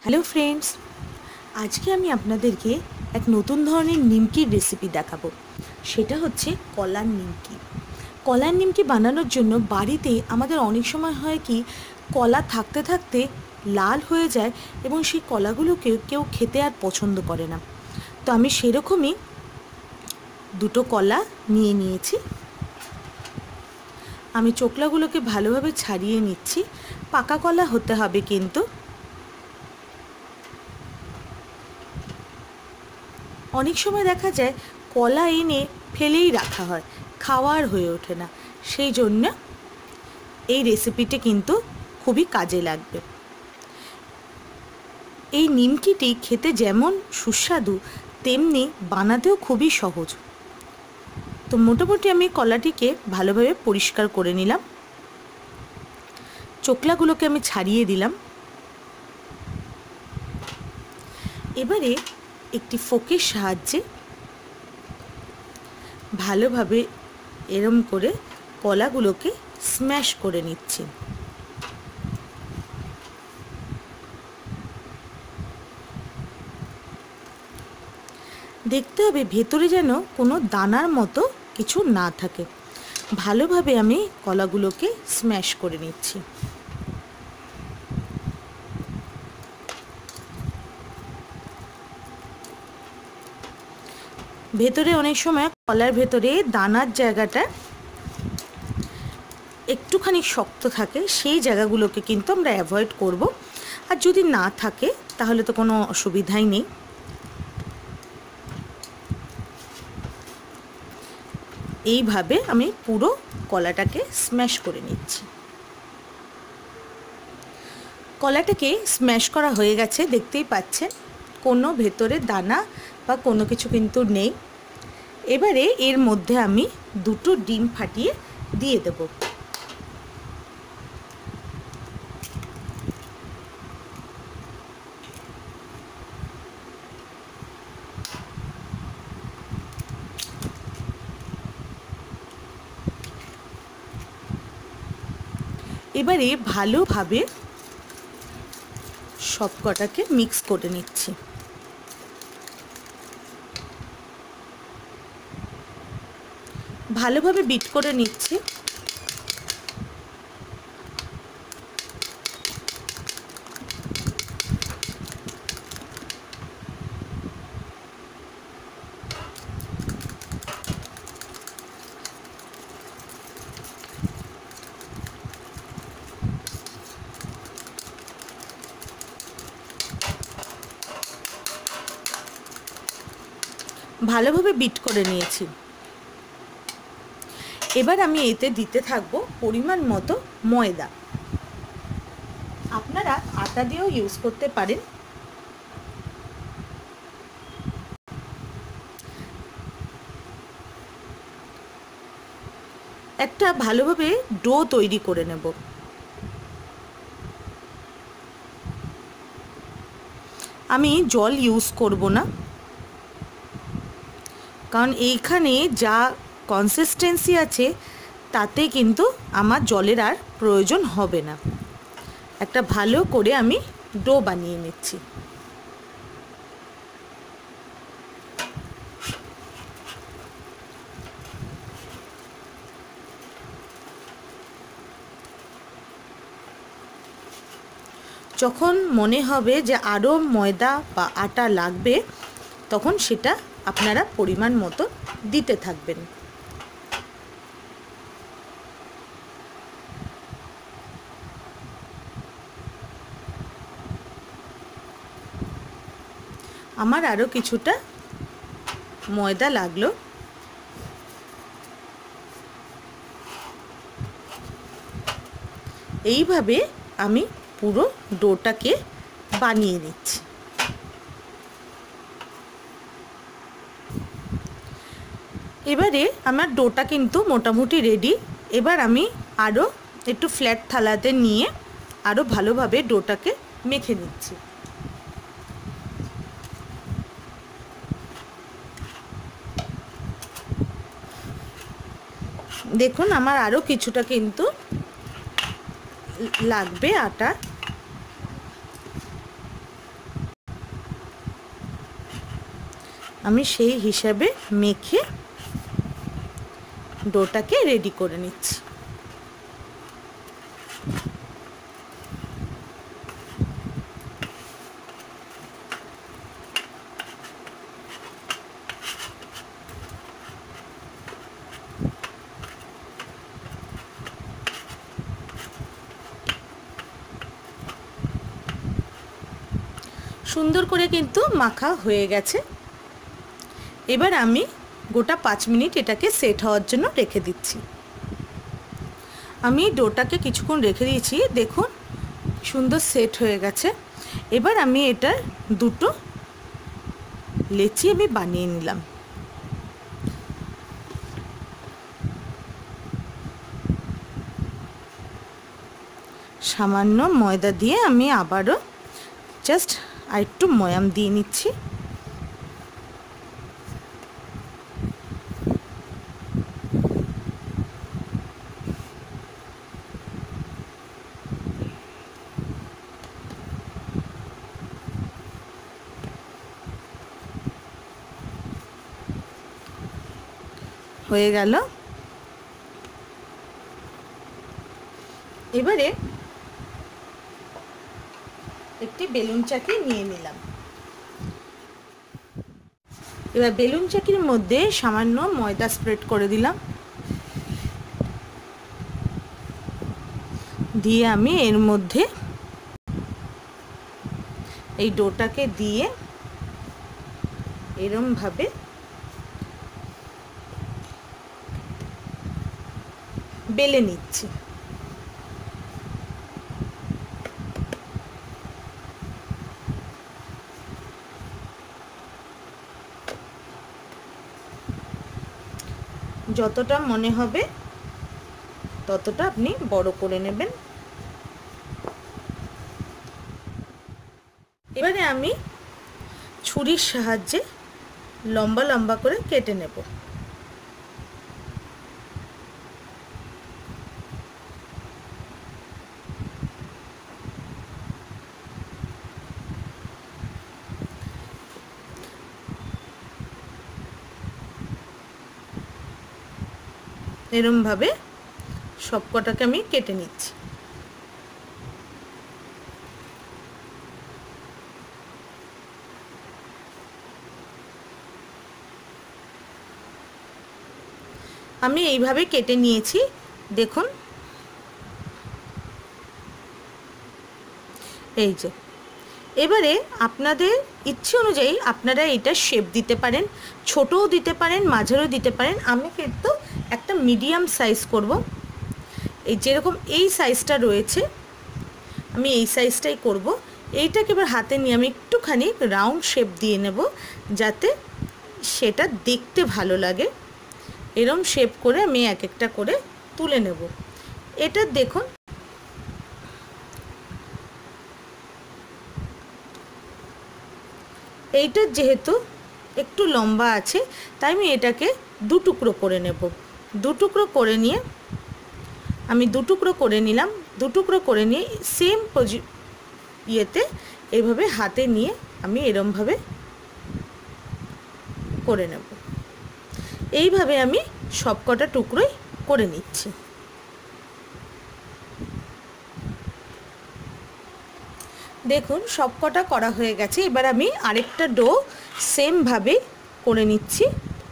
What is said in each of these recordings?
Hello friends, আজকে আমি আপনাদেরকে এক নতুন ধরনের নিমকির রেসিপি দেখাবো। সেটা হচ্ছে কলার নিমকি। কলার নিমকি বানানোর জন্য বাড়িতে আমাদের অনেক সময় হয় কি, কলা থাকতে থাকতে লাল হয়ে যায় এবং সেই কলাগুলোকে কেউ খেতে আর পছন্দ করে না। তো আমি সেরকমই দুটো কলা নিয়ে নিয়েছি। আমি চোকলাগুলোকে ভালোভাবে ছাড়িয়ে নিচ্ছি। পাকা কলা হতে হবে কিন্তু। অনেক সময় দেখা যায় কলা এনে ফেলেই রাখা হয়, খাওয়ার হয়ে ওঠে না। সেই জন্য এই রেসিপিটি কিন্তু খুবই কাজে লাগবে। এই নিমকিটি খেতে যেমন সুস্বাদু তেমনি বানাতেও খুবই সহজ। তো মোটামুটি আমি কলাটিকে ভালোভাবে পরিষ্কার করে নিলাম। চোকলাগুলোকে আমি ছাড়িয়ে দিলাম। এবারে একটি ফোকের সাহায্যে ভালোভাবে এরম করে কলাগুলোকে স্ম্যাশ করে নিচ্ছি। দেখতে হবে ভেতরে যেন কোনো দানার মতো কিছু না থাকে। ভালোভাবে আমি কলাগুলোকে স্ম্যাশ করে নিচ্ছি। ভেতরে অনেক সময় কলার ভেতরে দানার জায়গাটা একটুখানি শক্ত থাকে, সেই জায়গাগুলোকে কিন্তু আমরা অ্যাভয়েড করব। আর যদি না থাকে তাহলে তো কোনো অসুবিধাই নেই। এইভাবে আমি পুরো কলাটাকে স্ম্যাশ করে নিচ্ছি। কলাটাকে স্ম্যাশ করা হয়ে গেছে, দেখতেই পাচ্ছেন কোনো ভেতরে দানা বা কোনো কিছু কিন্তু নেই। এবারে এর মধ্যে আমি দুটো ডিম ফাটিয়ে দিয়ে দেব। এবারে ভালোভাবে সব কটাকে মিক্স করে নিচ্ছি। ভালোভাবে বিট করে নিচ্ছি। ভালোভাবে বিট করে নিয়েছি। এবার আমি এতে দিতে থাকবো পরিমাণ মতো ময়দা। আপনারা আটা দিয়েও ইউজ করতে পারেন। একটা ভালোভাবে ডো তৈরি করে নেব। আমি জল ইউজ করব না, কারণ এইখানে যা কনসিস্টেন্সি আছে তাতে কিন্তু আমার জলের আর প্রয়োজন হবে না। একটা ভালো করে আমি ডো বানিয়ে নিচ্ছি। যখন মনে হবে যে আরও ময়দা বা আটা লাগবে, তখন সেটা আপনারা পরিমাণ মতো দিতে থাকবেন। আমার আরও কিছুটা ময়দা লাগলো। এইভাবে আমি পুরো ডোটাকে বানিয়ে নিচ্ছি। এবারে আমার ডোটা কিন্তু মোটামুটি রেডি। এবার আমি আরও একটু ফ্ল্যাট থালাতে নিয়ে আরও ভালোভাবে ডোটাকে মেখে নিচ্ছি। দেখুন আমার আরও কিছুটা কিন্তু লাগবে আটা। আমি সেই হিসাবে মেখে ডোটাকে রেডি করে নিচ্ছি। সুন্দর করে কিন্তু মাখা হয়ে গেছে। এবার আমি গোটা 5 মিনিট এটাকে সেট হওয়ার জন্য রেখে দিচ্ছি। আমি ডোটাকে কিছুক্ষণ রেখে দিয়েছি, দেখুন সুন্দর সেট হয়ে গেছে। এবার আমি এটার দুটো লেচি আমি বানিয়ে নিলাম। সামান্য ময়দা দিয়ে আমি আবারও জাস্ট আরেকটু ময়াম দিয়ে নিচ্ছি। হয়ে গেল। এবারে একটি বেলুন চাকি নিয়ে নিলাম। এবার বেলুন চাকির মধ্যে সামান্য ময়দা স্প্রেড করে দিলাম, দিয়ে আমি এর মধ্যে এই ডোটাকে দিয়ে এরমভাবে বেলে নিচ্ছি। যতটা মনে হবে ততটা আপনি বড় করে নেবেন। এবারে আমি ছুরির সাহায্যে লম্বা লম্বা করে কেটে নেব। এরমভাবে সবকটাকে আমি কেটে নিচ্ছি। আমি এইভাবে কেটে নিয়েছি, দেখুন এই যে। এবারে আপনাদের ইচ্ছে অনুযায়ী আপনারা এটা শেপ দিতে পারেন, ছোটও দিতে পারেন, মাঝারও দিতে পারেন। আমি কিন্তু একটা মিডিয়াম সাইজ করব। এই যেরকম এই সাইজটা রয়েছে আমি এই সাইজটাই করব। এইটাকে এবার হাতে নিয়ে আমি একটুখানি রাউন্ড শেপ দিয়ে নেব যাতে সেটা দেখতে ভালো লাগে। এরম শেপ করে আমি এক একটা করে তুলে নেব। এটা দেখুন এইটা যেহেতু একটু লম্বা আছে তাই আমি এটাকে দু টুকরো করে নেব। দু টুকরো করে নিয়ে আমি দু টুকরো করে নিলাম। দু টুকরো করে নিয়ে সেম ইয়েতে এইভাবে হাতে নিয়ে আমি এরমভাবে করে নেব। এইভাবে আমি সবকটা টুকরোই করে নিচ্ছি। দেখুন সবকটা করা হয়ে গেছে। এবার আমি আরেকটা ডো সেম ভাবে করে নিচ্ছি।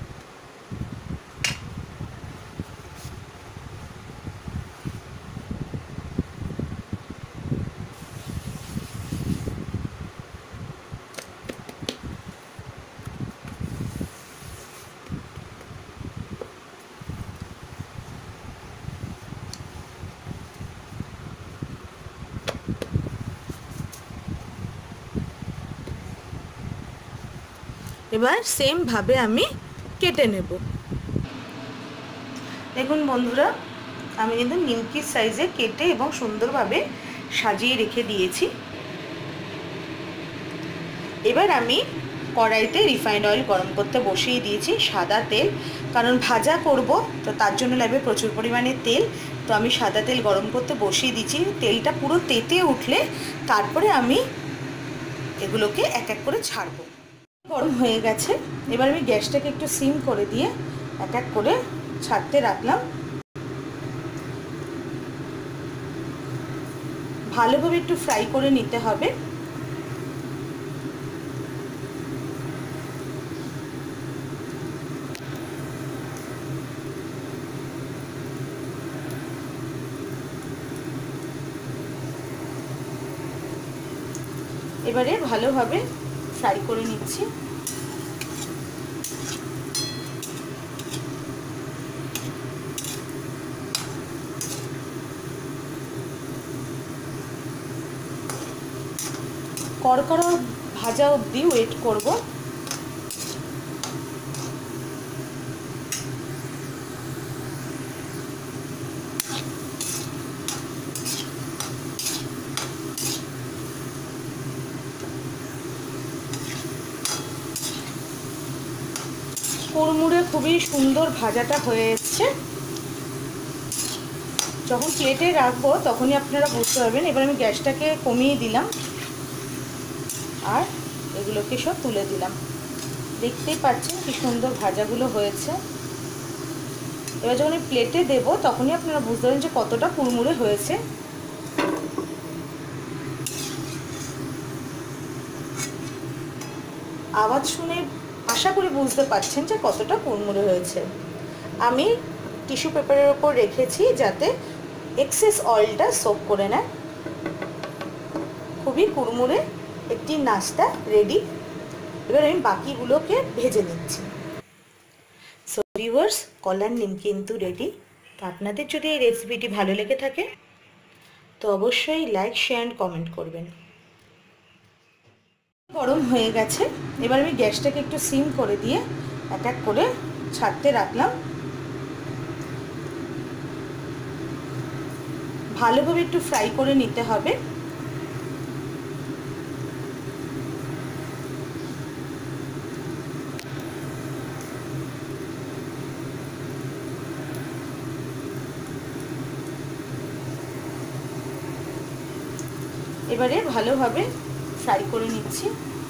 এবার সেম ভাবে আমি কেটে নেব। দেখুন বন্ধুরা আমি কিন্তু নিমকির সাইজে কেটে এবং সুন্দরভাবে সাজিয়ে রেখে দিয়েছি। এবার আমি কড়াইতে রিফাইন্ড অয়েল গরম করতে বসিয়ে দিয়েছি, সাদা তেল, কারণ ভাজা করব তো তার জন্য লাগবে প্রচুর পরিমাণে তেল। তো আমি সাদা তেল গরম করতে বসিয়ে দিয়েছি। তেলটা পুরো তেতে উঠলে তারপরে আমি এগুলোকে এক এক করে ছাড়বো। গরম হয়ে গেছে, এবার আমি গ্যাসটাকে একটু সিম করে দিয়ে এক এক করে ছাড়তে রাখলাম। ভালোভাবে একটু ফ্রাই করে নিতে হবে। এবারে ভালোভাবে ফ্রাই করে নিচ্ছি। কড়কড়া ভাজা অবধি ওয়েট করব। কুড়মুড়ে খুবই সুন্দর ভাজাটা হয়ে এসছে। যখন প্লেটে রাখবো তখনই আপনারা বুঝতে পারবেন। এবার আমি গ্যাসটাকে কমিয়ে দিলাম আর এগুলোকে সব তুলে দিলাম। দেখতেই পাচ্ছেন কি সুন্দর ভাজাগুলো হয়েছে। এবার যখন আমি প্লেটে দেবো তখনই আপনারা বুঝতে পারবেন যে কতটা কুড়মুড়ে হয়েছে। আওয়াজ শুনে আশা করি বুঝতে পারছেন যে কতটা কুড়মুড়ে হয়েছে। আমি টিস্যু পেপারের ওপর রেখেছি যাতে এক্সেস অয়েলটা সোক করে নেয়। খুবই কুড়মুড়ে একটি নাস্তা রেডি। এবার আমি বাকিগুলোকে ভেজে নিচ্ছি। সো ভিউয়ার্স, কলার নিমকি কিন্তু রেডি। তো আপনাদের যদি এই রেসিপিটি ভালো লেগে থাকে তো অবশ্যই লাইক, শেয়ার অ্যান্ড কমেন্ট করবেন। গরম হয়ে গেছে, এবার আমি গ্যাসটাকে একটু সিম করে দিয়ে এক এক করে ছাড়তে রাখলাম। ভালোভাবে একটু ফ্রাই করে নিতে হবে। এবারে ভালোভাবে ফ্রাই করে নিচ্ছি।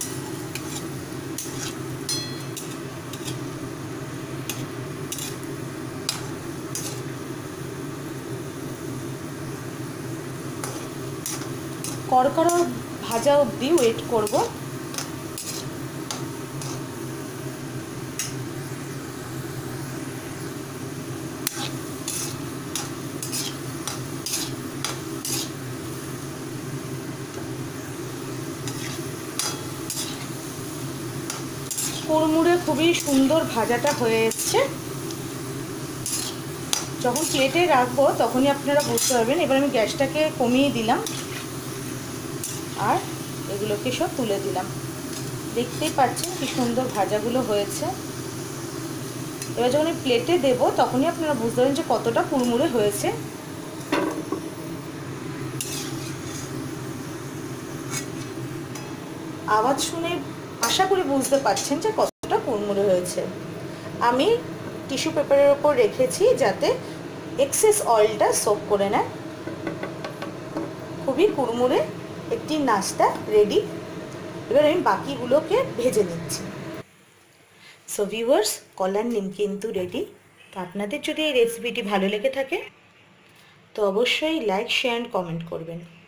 কড়কড়া ভাজা অবধি ওয়েট করব। কুড়মুড়ে খুবই সুন্দর ভাজাটা হয়ে এসছে। যখন প্লেটে রাখবো তখনই আপনারা বুঝতে পারবেন। এবার আমি গ্যাসটাকে কমিয়ে দিলাম আর এগুলোকে সব তুলে দিলাম। দেখতেই পাচ্ছেন কি সুন্দর ভাজাগুলো হয়েছে। এবার যখন আমি প্লেটে দেবো তখনই আপনারা বুঝতে পারবেন যে কতটা কুড়মুড়ে হয়েছে। আওয়াজ শুনে আশা করি বুঝতে পারছেন যে কতটা কুড়মুড়ে হয়েছে। আমি টিস্যু পেপারের ওপর রেখেছি যাতে এক্সেস অয়েলটা সোক করে নেয়। খুবই কুড়মুড়ে একটি নাস্তা রেডি। এবার আমি বাকিগুলোকে ভেজে নিচ্ছি। সো ভিউয়ার্স, কলার নিমকি কিন্তু রেডি। তো আপনাদের যদি এই রেসিপিটি ভালো লেগে থাকে তো অবশ্যই লাইক, শেয়ার অ্যান্ড কমেন্ট করবেন।